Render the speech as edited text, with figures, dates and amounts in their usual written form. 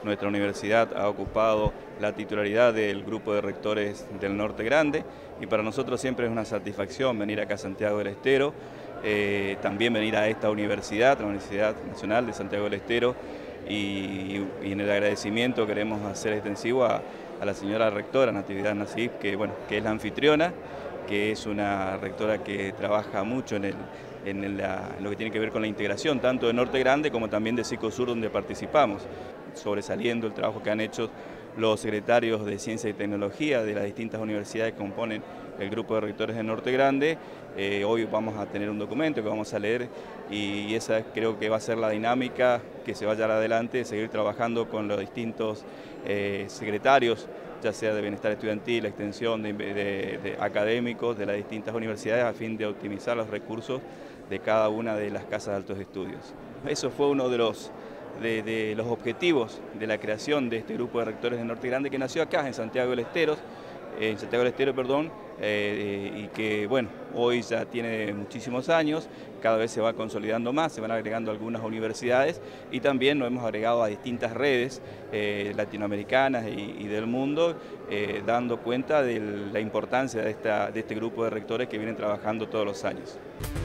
nuestra universidad ha ocupado la titularidad del grupo de rectores del Norte Grande y para nosotros siempre es una satisfacción venir acá a Santiago del Estero, también venir a esta universidad, la Universidad Nacional de Santiago del Estero, y en el agradecimiento queremos hacer extensivo a la señora rectora Natividad Nassif, que es la anfitriona, que es una rectora que trabaja mucho en lo que tiene que ver con la integración, tanto de Norte Grande como también de Psicosur, donde participamos, sobresaliendo el trabajo que han hecho los secretarios de Ciencia y Tecnología de las distintas universidades que componen el grupo de rectores de Norte Grande. Hoy vamos a tener un documento que vamos a leer y esa creo que va a ser la dinámica que se va a llevar adelante, seguir trabajando con los distintos secretarios, ya sea de bienestar estudiantil, extensión de académicos de las distintas universidades a fin de optimizar los recursos de cada una de las casas de altos estudios. Eso fue uno de los objetivos de la creación de este grupo de rectores de Norte Grande que nació acá en Santiago del Estero, y que hoy ya tiene muchísimos años, cada vez se va consolidando más, se van agregando algunas universidades y también nos hemos agregado a distintas redes latinoamericanas y del mundo, dando cuenta de la importancia de este grupo de rectores que vienen trabajando todos los años.